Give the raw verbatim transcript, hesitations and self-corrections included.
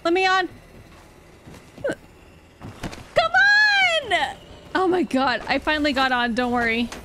Let me on. Come on! Oh my god, I finally got on, don't worry.